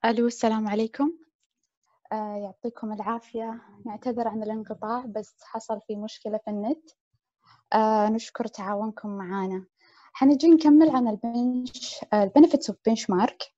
ألو، السلام عليكم. يعطيكم العافية. نعتذر عن الانقطاع بس حصل في مشكلة في النت. نشكر تعاونكم معانا. حنجي نكمل عن benefits of benchmark.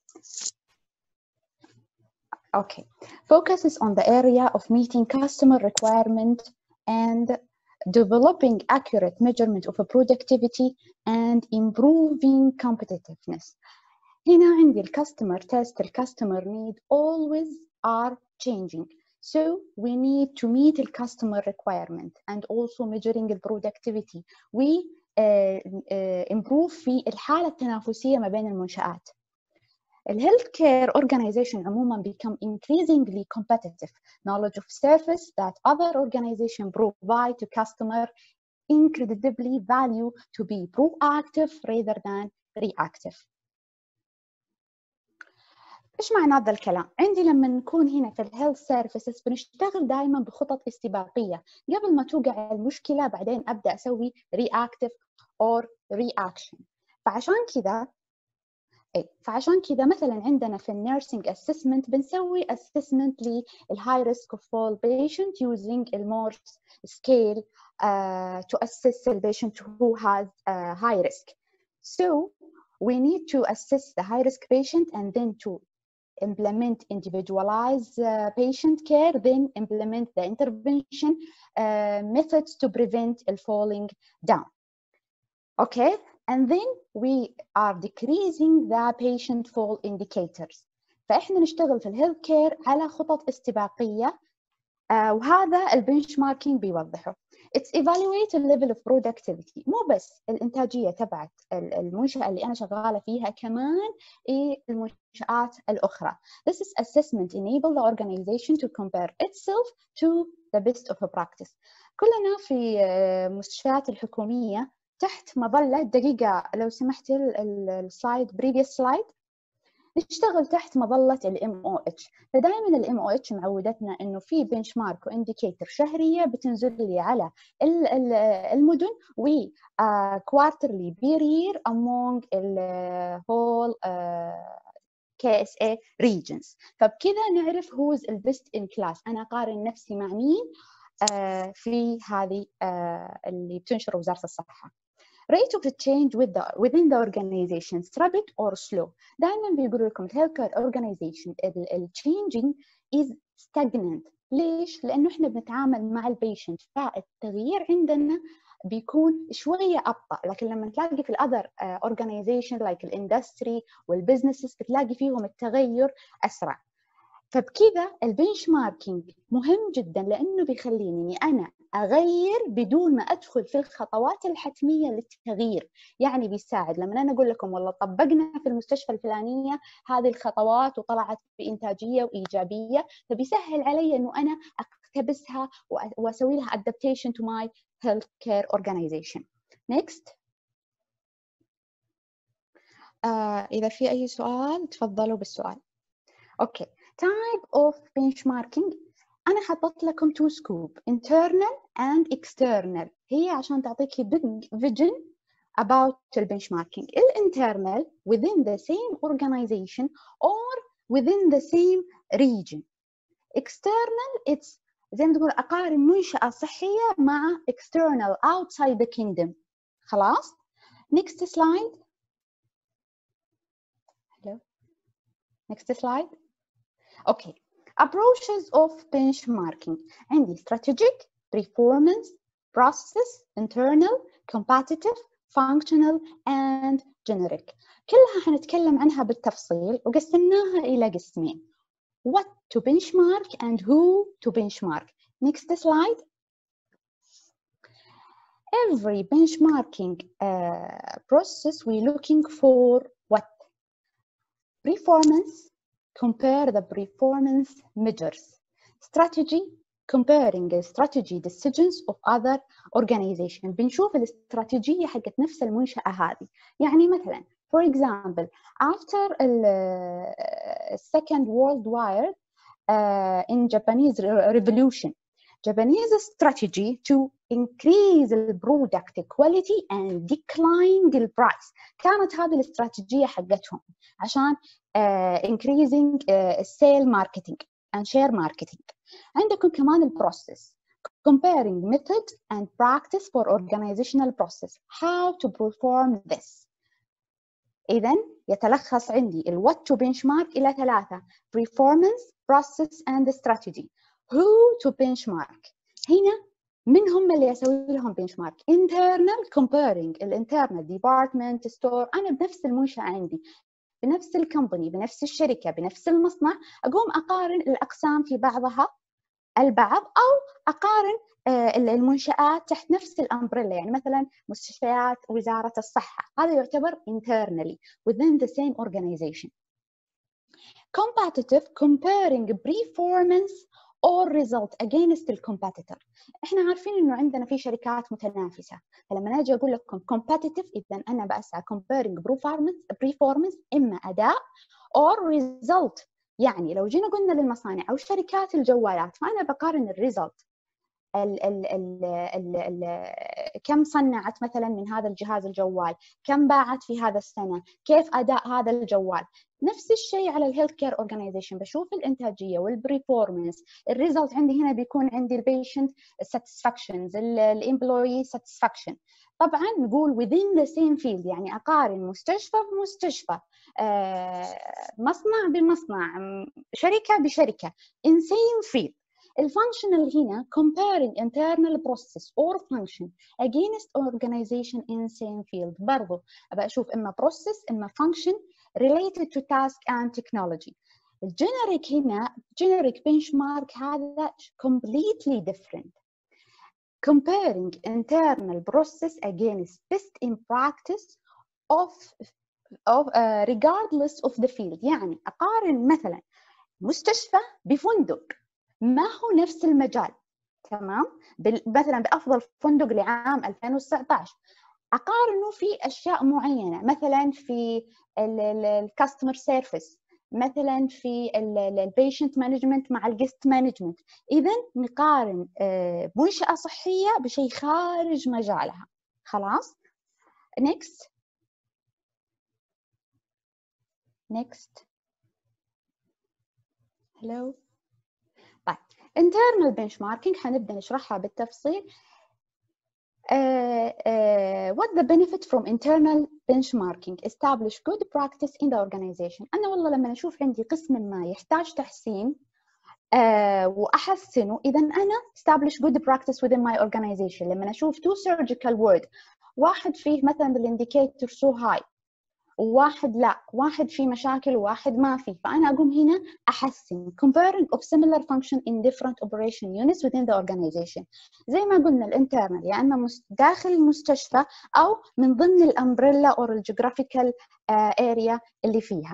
Okay. Focuses on the area of meeting customer requirement and developing accurate measurement of productivity and improving competitiveness. هنا عندي الكاستمر تيست الكاستمر need always are changing, so we need to meet the customer requirement and also measuring the productivity. we improve في الحالة التنافسية ما بين المنشآت. الهيلث كير organization عموما become increasingly competitive. Knowledge of service that other organizations provide to customer incredibly value to be proactive rather than reactive. إيش معنى هذا الكلام؟ عندي لما نكون هنا في الهيلث سيرفيسز بنشتغل دائما بخطط استباقية قبل ما توقع المشكلة، بعدين أبدأ أسوي reactive or reaction. فعشان كذا مثلا عندنا في النيرسينج assessment بنسوي assessment للhigh risk of all patient using a Morse scale to assess the patient who has high risk. So we need to assess the high risk patient and then to implement individualized patient care, then implement the intervention methods to prevent falling down. Okay, and then we are decreasing the patient fall indicators. فإحنا نشتغل في الهيلث كير على خطط استباقية وهذا البنشماركينج بيوضحه. It's evaluate the level of productivity. مو بس الإنتاجية تبعت المنشأة اللي أنا شغالة فيها، كمان المنشآت الأخرى. This is assessment enable the organization to compare itself to the best of a practice. كلنا في مستشفيات الحكومية تحت مظلة دقيقة لو سمحتي السلايد previous slide نشتغل تحت مظلة ال MOH. فدائما ال MOH معودتنا إنه في benchmark وإنديكيتر شهرية بتنزل لي على المدن و quarterly period among the whole KSA regions. فبكذا نعرف who's the best in class. أنا أقارن نفسي مع مين في هذه اللي بتنشر وزارة الصحة. Rate of change within the organization rapid or slow. دائما بيقولوا لكم healthcare organization changing is stagnant. ليش؟ لأنه إحنا بنتعامل مع البيشنت، فالتغيير عندنا بيكون شوية أبطأ، لكن لما تلاقي في other organization like الindustry والbusinesses بتلاقي فيهم التغير أسرع. فبكذا البنشماركينج مهم جدا لأنه بيخليني أنا أغير بدون ما أدخل في الخطوات الحتمية للتغيير. يعني بيساعد لما أنا أقول لكم والله طبقنا في المستشفى الفلانية هذه الخطوات وطلعت بإنتاجية وإيجابية، فبيسهل علي أنه أنا أقتبسها وأسوي لها adaptation to my healthcare organization. Next. إذا في أي سؤال تفضلوا بالسؤال. Okay. Type of benchmarking أنا حطت لكم two scope internal and external. هي عشان تعطيكي big vision about the benchmarking. internal within the same organization or within the same region. External it's زي ما تقول أقارن منشأة صحية مع external outside the kingdom. خلاص. Next slide. Hello. Next slide. Okay. Approaches of benchmarking. عندي strategic, performance, process, internal, competitive, functional and generic. كلها حنتكلم عنها بالتفصيل وقسمناها إلى قسمين. What to benchmark and who to benchmark. Next slide. Every benchmarking process we're looking for what? Performance. Compare the performance measures. Strategy, comparing the strategy decisions of other organizations. بنشوف الاستراتيجية حقت نفس المنشأة هذه. يعني مثلا for example after the Second World War in Japanese Revolution, Japanese strategy to increase the product quality and decline the price. كانت هذه الاستراتيجية حقتهم عشان increasing sale marketing and share marketing. عندكم كمان البروسيس comparing method and practice for organizational process, how to perform this. إذن يتلخص عندي ال what to benchmark إلى 3: performance, process and strategy. who to benchmark. هنا من هم اللي يسوي لهم benchmark؟ internal comparing الانترنال department store. أنا بنفس المنشأة عندي، بنفس الكمباني، بنفس الشركة، بنفس المصنع، أقوم أقارن الأقسام في بعضها البعض، أو أقارن المنشآت تحت نفس الأمبريلا. يعني مثلا مستشفيات وزارة الصحة، هذا يعتبر internally within the same organization. competitive comparing performance or result against the competitor. احنا عارفين انه عندنا في شركات متنافسة، فلما اجي اقول لكم competitive اذا انا بسعى comparing performance اما اداء or result. يعني لو جينا قلنا للمصانع او شركات الجوالات، فانا بقارن الريزلت، كم صنعت مثلا من هذا الجهاز الجوال، كم باعت في هذا السنة، كيف أداء هذا الجوال. نفس الشيء على الهيلث كير اورجانيزيشن، بشوف الانتاجيه والبريفورمانس. الريزلت عندي هنا بيكون عندي البيشنت ساتسفاكشنز، الامبلوي ساتسفاكشن. طبعا نقول within the same field، يعني اقارن مستشفى بمستشفى، مصنع بمصنع، شركه بشركه in same field. الفانكشنال هنا comparing internal process or function against organization in same field. برضو أبقى أشوف إما process إما function related to task and technology. الجينيريك هنا generic benchmark هذا completely different. Comparing internal process against best in practice of regardless of the field. يعني أقارن مثلا مستشفى بفندق ما هو نفس المجال، تمام؟ مثلا بأفضل فندق لعام 2019 أقارنه في أشياء معينة، مثلا في الكاستمر سيرفيس، مثلا في البيشنت مانجمنت مع الجست مانجمنت. إذا نقارن منشأة صحية بشيء خارج مجالها. خلاص؟ next. hello. طيب internal benchmarking حنبدأ نشرحها بالتفصيل. What the benefit from internal benchmarking? Establish good practice in the organization. أنا والله لما أشوف عندي قسم ما يحتاج تحسين وأحسنه، إذا أنا establish good practice within my organization. لما أشوف two surgical word، واحد فيه مثلا الانديكيتور so high وواحد لا، واحد فيه مشاكل وواحد ما فيه، فأنا أقوم هنا أحسن comparing of similar function in different operation units within the organization. زي ما قلنا الانترنال، يا إما داخل المستشفى أو من ضمن الأمبريلا أو الجغرافيكال area اللي فيها.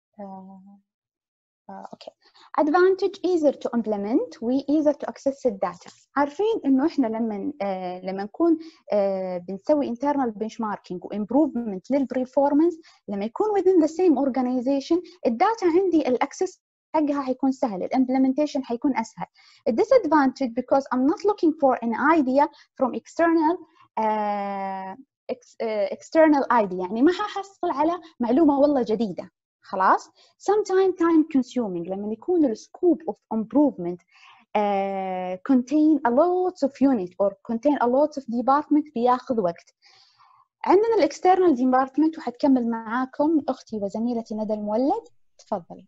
Okay. Advantage easier to implement و easier to access the data. عارفين إنه إحنا لما نكون بنسوي internal benchmarking و improvement للperformance، لما يكون within the same organization الداتا عندي الأكسس حقها حيكون سهل، الimplementation حيكون أسهل. A disadvantage because I'm not looking for an idea from external idea، يعني ما ححصل على معلومة والله جديدة. خلاص. sometimes time consuming، لما يكون ال scope of improvement contain a lot of unit or contain a lot of department بياخذ وقت. عندنا ال external department وحتكمل معاكم أختي وزميلتي ندى المولد. تفضلي.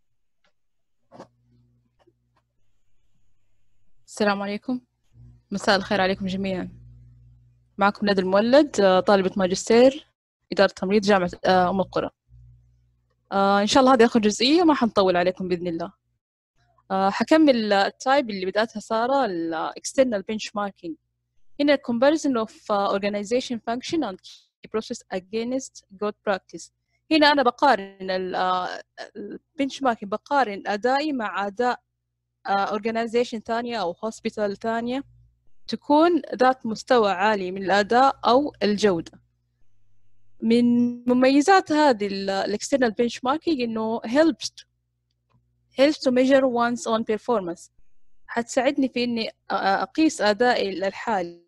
السلام عليكم، مساء الخير عليكم جميعا. معكم ندى المولد، طالبة ماجستير إدارة تمريض جامعة أم القرى. إن شاء الله هذه آخر جزئية، ما حنطول عليكم بإذن الله. حكمل التايب اللي بدأتها سارة، ال external benchmarking. هنا comparison of organization function and key process against good practice. هنا أنا بقارن ال benchmarking، بقارن أدائي مع أداء organization ثانية أو hospital ثانية تكون ذات مستوى عالي من الأداء أو الجودة. من مميزات هذه ال external benchmarking إنه helps to measure one's own performance. حتساعدني في إني أقيس أدائي الحالي،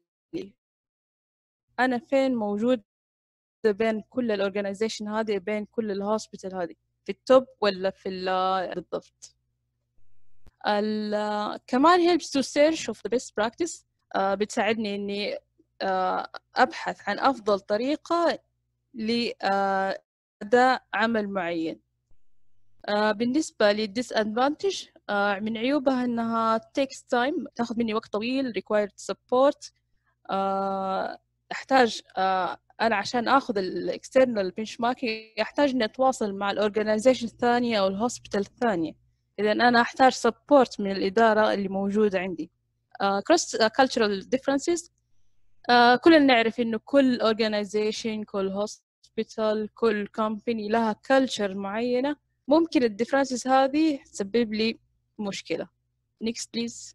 أنا فين موجود بين كل الأورجانيزيشن هذه، بين كل الهوسبيتال هذه. في التوب ولا في بالضبط. كمان helps to search of the best practice. بتساعدني إني أبحث عن أفضل طريقة لأداء عمل معين. بالنسبة للdisadvantage من عيوبها إنها takes time، تأخذ مني وقت طويل، required support. أحتاج أنا عشان أخذ external benchmarking أحتاج إني أتواصل مع organization الثانية أو الهوسبيتال الثانية، إذا أنا أحتاج support من الإدارة اللي موجودة عندي. cross cultural differences. كلنا نعرف إنه كل organization، كل hospital، كل company لها culture معينة، ممكن الديفرنسز هذه تسبب لي مشكلة. next please.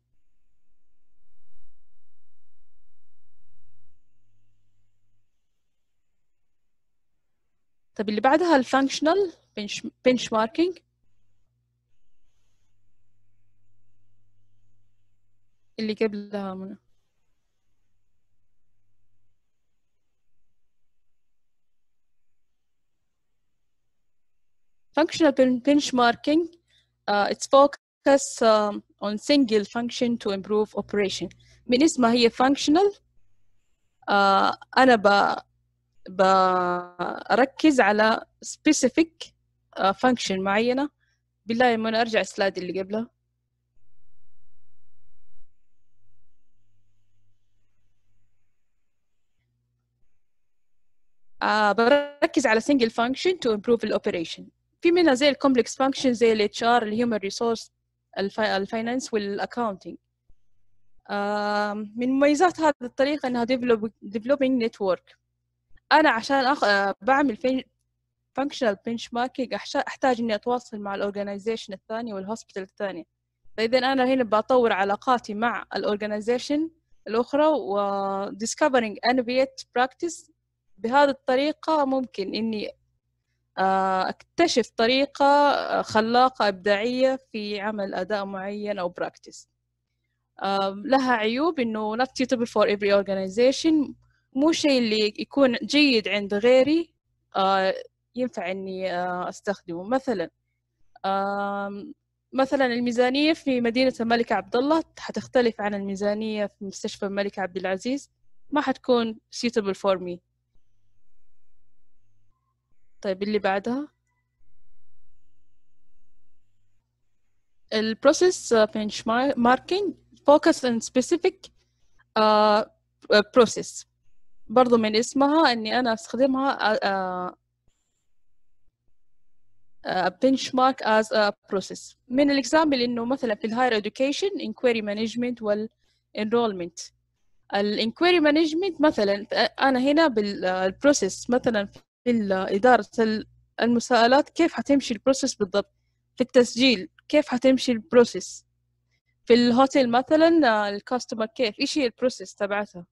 طب اللي بعدها الفانكشنال benchmarking. اللي قبلها منه functional benchmarking. It's focus on single function to improve operation. من اسمها هي functional. أنا بركز على specific function معينة. بالله يا منى أرجع السلايد اللي قبلها. بركز على single function to improve الoperation. في منها زي الcomplex function زي ال HR، ال human resource، الفاينانس والaccounting. من مميزات هذه الطريقة إنها developing network. أنا عشان بعمل functional benchmarking أحتاج إني أتواصل مع الorganization الثانية والhospital الثانية. فإذا أنا هنا بطور علاقاتي مع الorganization الأخرى و discovering innovative practice. بهذه الطريقة ممكن إني أكتشف طريقة خلاقة إبداعية في عمل أداء معين أو براكتس. لها عيوب إنه not suitable for every organization. مو شيء اللي يكون جيد عند غيري ينفع إني أستخدمه. مثلا الميزانية في مدينة الملك عبد الله حتختلف عن الميزانية في مستشفى الملك عبد العزيز، ما حتكون suitable for me. طيب اللي بعدها البروسيس benchmarking focus on specific process. برضو من اسمها اني انا استخدمها benchmark as a process. من الاكزامبل انه مثلا في الهاير education inquiry management والenrollment. الانكويري مانجمنت مثلا انا هنا بالبروسيس مثلا في إدارة المساءلات كيف حتمشي البروسيس بالضبط، في التسجيل كيف حتمشي البروسيس، في الهوتيل مثلا الكاستمر كيف ايش هي البروسيس تبعتها.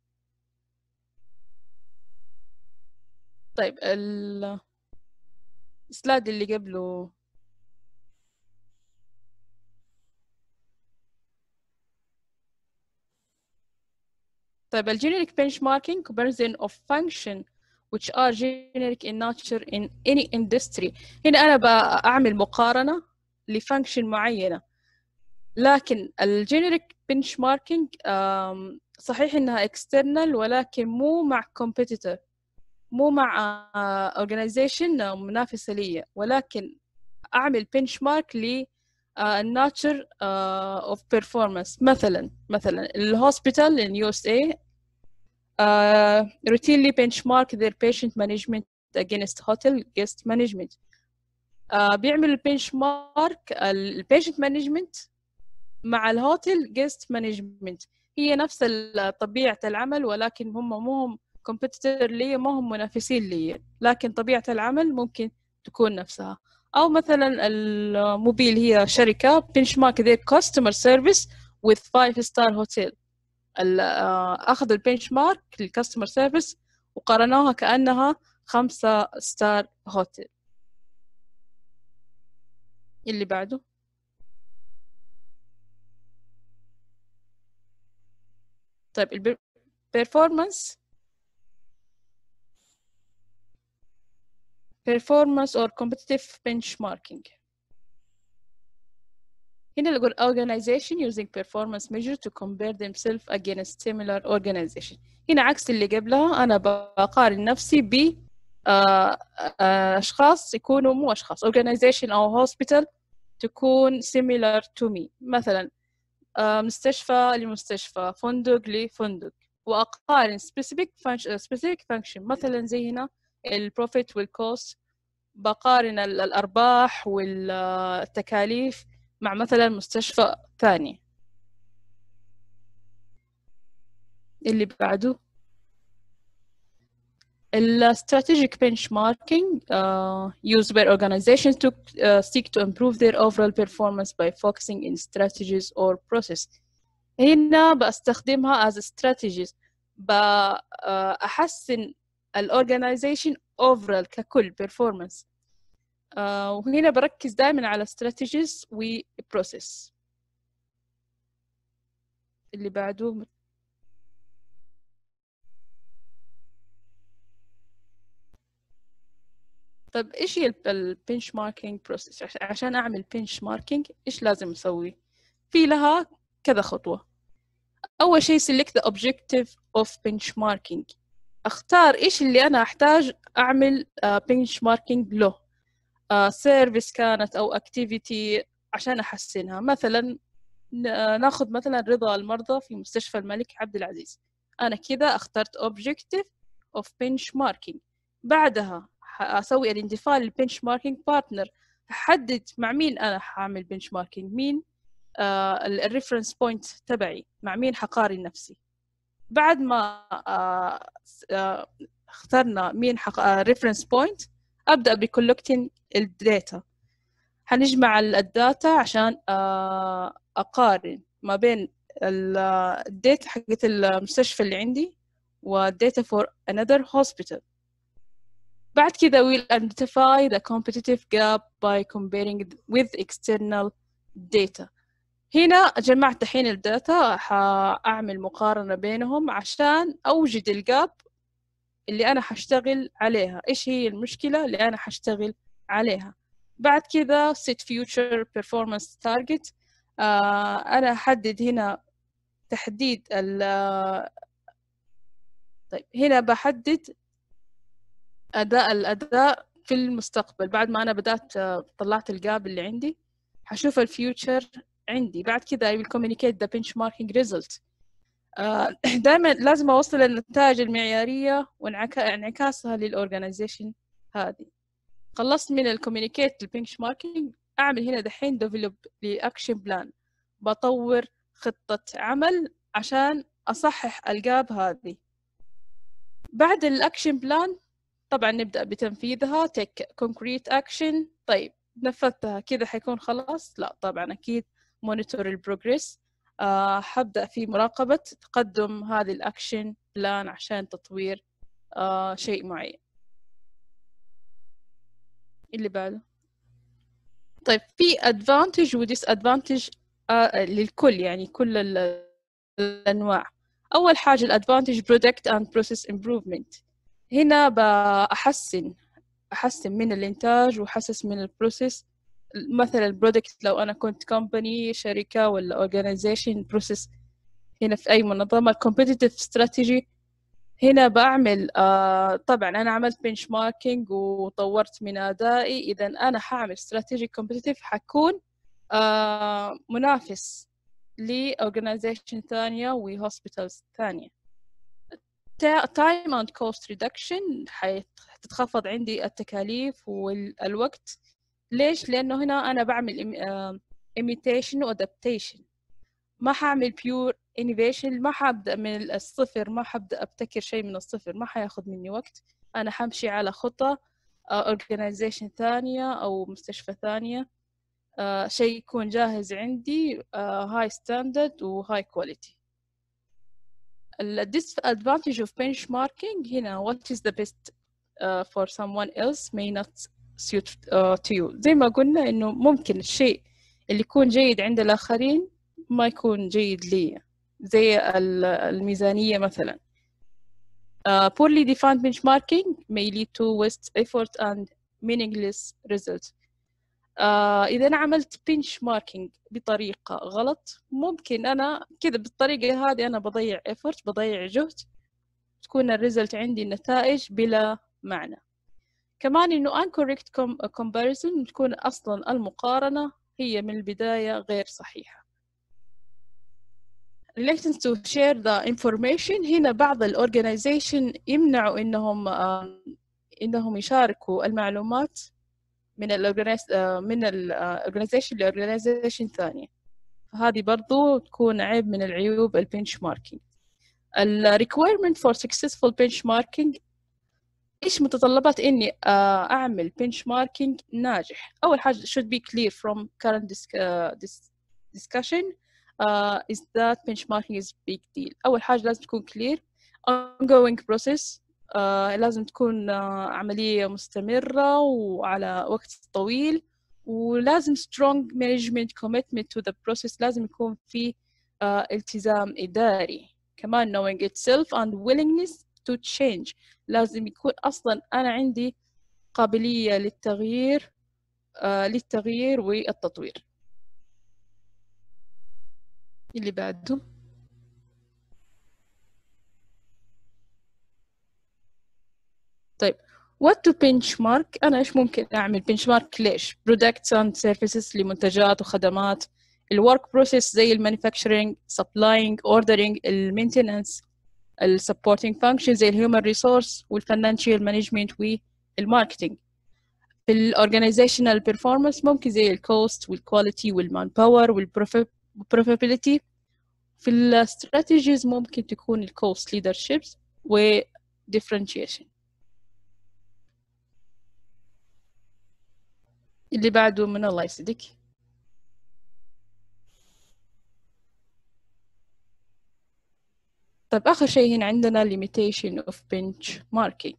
طيب السلايد اللي قبله طيب الجينيريك benchmarking comparison of function which are generic in nature in any industry. هنا أنا بعمل مقارنة لفانكشن معينة، لكن الجينيريك benchmarking صحيح إنها external ولكن مو مع competitor، مو مع organization منافسة لي، ولكن أعمل benchmark ل nature of performance. مثلا الهوسبيتال in USA routinely benchmark their patient management against hotel guest management. بيعمل benchmark patient management مع الهوتيل guest management. هي نفس طبيعة العمل، ولكن هم competitor لي، ما هم منافسين لي، لكن طبيعة العمل ممكن تكون نفسها. أو مثلا الموبيل هي شركة benchmark their customer service with 5-star hotel. أخذ البنشمارك للكاستمر سيرفيس وقارنوها كأنها 5-star هوتيل. اللي بعده طيب performance performance or competitive benchmarking. هنا نقول organization using performance measure to compare themselves against similar organization. هنا عكس اللي قبلها، أنا بقارن نفسي ب أشخاص يكونوا مو أشخاص، organization أو hospital تكون similar to me. مثلا مستشفى لمستشفى، فندق لفندق، وأقارن specific function. مثلا زي هنا البروفيت والكوست، بقارن الأرباح والتكاليف مع مثلا مستشفى ثاني. اللي بعده strategic benchmarking used by organizations to seek to improve their overall performance by focusing in strategies or process. هنا بستخدمها as strategies، بأحسن الorganization overall ككل performance. وهنا بركز دائما على strategies و process. اللي بعده طيب إيش هي benchmarking process؟ عشان أعمل benchmarking إيش لازم أسوي؟ في لها كذا خطوة. أول شيء select the objective of benchmarking. أختار إيش اللي أنا أحتاج أعمل benchmarking له. service كانت أو activity عشان أحسنها. مثلا ناخذ مثلا رضا المرضى في مستشفى الملك عبد العزيز. أنا كذا اخترت objective of benchmarking. بعدها أسوي identify benchmarking partner، أحدد مع مين أنا حاعمل benchmarking، مين الريفرنس بوينت تبعي، مع مين حقارن نفسي. بعد ما اخترنا مين ريفرنس بوينت، أبدأ بcollecting الداتا. حنجمع الداتا عشان أقارن ما بين الداتا حقت المستشفى اللي عندي والداتا for another hospital. بعد كذا we'll identify the competitive gap by comparing with external data. هنا جمعت الحين الداتا، حأعمل مقارنة بينهم عشان أوجد الجاب اللي أنا حشتغل عليها. إيش هي المشكلة اللي أنا حشتغل عليها. بعد كذا set future performance target. أنا أحدد هنا تحديد طيب هنا بحدد الأداء في المستقبل. بعد ما أنا بدأت طلعت الجاب اللي عندي، حشوف الفيوتشر عندي. بعد كذا I will communicate the benchmarking result. دائما لازم أوصل النتائج المعيارية وانعكاسها للأورجانيزيشن هذه. خلصت من الكوميونيكيت البنشماركينج، أعمل هنا دحين ديفلوب لأكشن بلان، بطور خطة عمل عشان أصحح الجاب هذه. بعد الأكشن بلان طبعا نبدأ بتنفيذها take concrete action. طيب نفذتها كذا حيكون خلاص؟ لا طبعا أكيد monitor البروجرس. حبدأ في مراقبة تقدم هذه الأكشن بلان عشان تطوير شيء معين. اللي بعده طيب في advantage و disadvantage للكل، يعني كل الأنواع. أول حاجة الادفانتج product and process improvement. هنا بأحسن من الإنتاج وحسس من البروسيس. مثلا البرودكت لو أنا كنت كومباني شركة ولا organization process هنا في أي منظمة. competitive strategy هنا بعمل طبعا أنا عملت benchmarking وطورت من أدائي، إذا أنا حاعمل strategy competitive حكون منافس لorganization ثانية وhospitals ثانية. time and cost reduction حتتخفض عندي التكاليف والوقت. ليش؟ لأنه هنا أنا بعمل imitation و adaptation، ما حعمل pure innovation. ما حبدأ من الصفر، ما حبدأ أبتكر شيء من الصفر، ما حياخد مني وقت. أنا حمشي على خطة organization ثانية أو مستشفى ثانية، شيء يكون جاهز عندي high standard و high quality. disadvantage of benchmarking هنا what is the best for someone else may not suit to you. زي ما قلنا إنه ممكن الشيء اللي يكون جيد عند الآخرين ما يكون جيد لي، زي الميزانية مثلا. poorly defined benchmarking may lead to waste effort and meaningless result. إذا أنا عملت bench marking بطريقة غلط، ممكن أنا كذا بالطريقة هذه أنا بضيع effort، بضيع جهد، تكون الريزلت عندي نتائج بلا معنى. كمان إنه incorrect comparison، تكون أصلا المقارنة هي من البداية غير صحيحة. reluctance to share the information، هنا بعض الأورجانيزيشن يمنعوا إنهم يشاركوا المعلومات من الأورجانيزيشن لأورجانيزيشن ثانية، فهذه برضو تكون عيب من العيوب البنش ماركينج. requirement for successful benchmarking، إيش متطلبات إني أعمل benchmarking ناجح؟ أول حاجة should be clear from current discussion is that benchmarking is big deal. أول حاجة لازم تكون clear ongoing process، لازم تكون عملية مستمرة وعلى وقت طويل، ولازم strong management commitment to the process، لازم يكون في التزام إداري. كمان knowing itself and willingness to change، لازم يكون أصلا أنا عندي قابلية للتغيير والتطوير. اللي بعده طيب what to benchmark. أنا إيش ممكن أعمل benchmark؟ ليش؟ products and services، لمنتجات وخدمات، الwork process زي manufacturing، supplying، ordering، maintenance، supporting function زي human resource والfinancial management والmarketing. في organizational performance ممكن زي cost quality manpower profitability. في strategies ممكن تكون cost leadership differentiation. اللي بعده من الله يسعدك. طيب آخر شيء هنا عندنا limitation of benchmarking.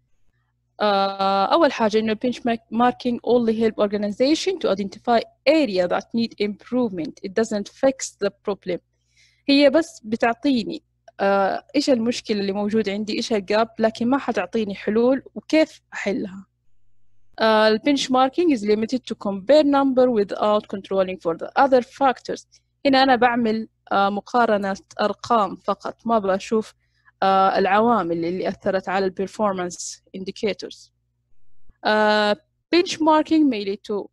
أول حاجة إنه benchmarking only help organization to identify area that need improvement. It doesn't fix the problem. هي بس بتعطيني إيش المشكلة اللي موجودة عندي، إيش الجاب، لكن ما حتعطيني حلول وكيف أحلها. The benchmarking is limited to compare number without controlling for the other factors. هنا أنا بعمل مقارنة أرقام فقط، ما بشوف العوامل اللي أثرت على performance indicators. Benchmarking may lead to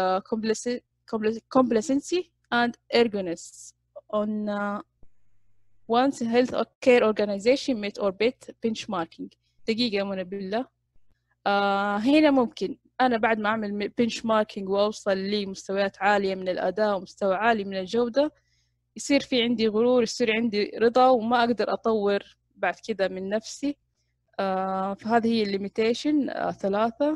complacency and arrogance on one's health care organization met or beat benchmarking. دقيقة منى بالله. هنا ممكن أنا بعد ما أعمل benchmarking وأوصل لمستويات عالية من الأداء ومستوى عالي من الجودة، يصير في عندي غرور، يصير عندي رضا، وما أقدر أطور بعد كده من نفسي. فهذه هي الليميتيشن 3.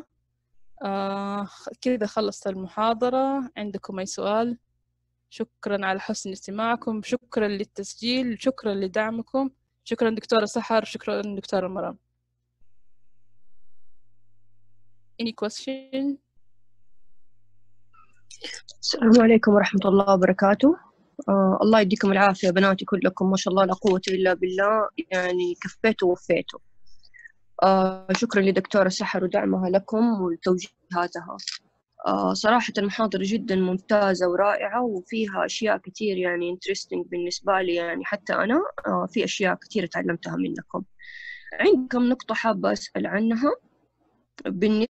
كده خلصت المحاضرة. عندكم أي سؤال؟ شكرا على حسن استماعكم، شكرا للتسجيل، شكرا لدعمكم، شكرا دكتورة سحر، شكرا دكتورة مرام. Any question؟ السلام عليكم ورحمة الله وبركاته. الله يديكم العافية بناتي كلكم، ما شاء الله لا قوة إلا بالله، يعني كفيتوا ووفيتوا. شكرا لدكتورة سحر ودعمها لكم وتوجيهاتها. صراحة المحاضرة جدا ممتازة ورائعة، وفيها أشياء كتير يعني interesting بالنسبة لي، يعني حتى أنا في أشياء كتير تعلمتها منكم. عندي كم نقطة حابة أسأل عنها بالنسبة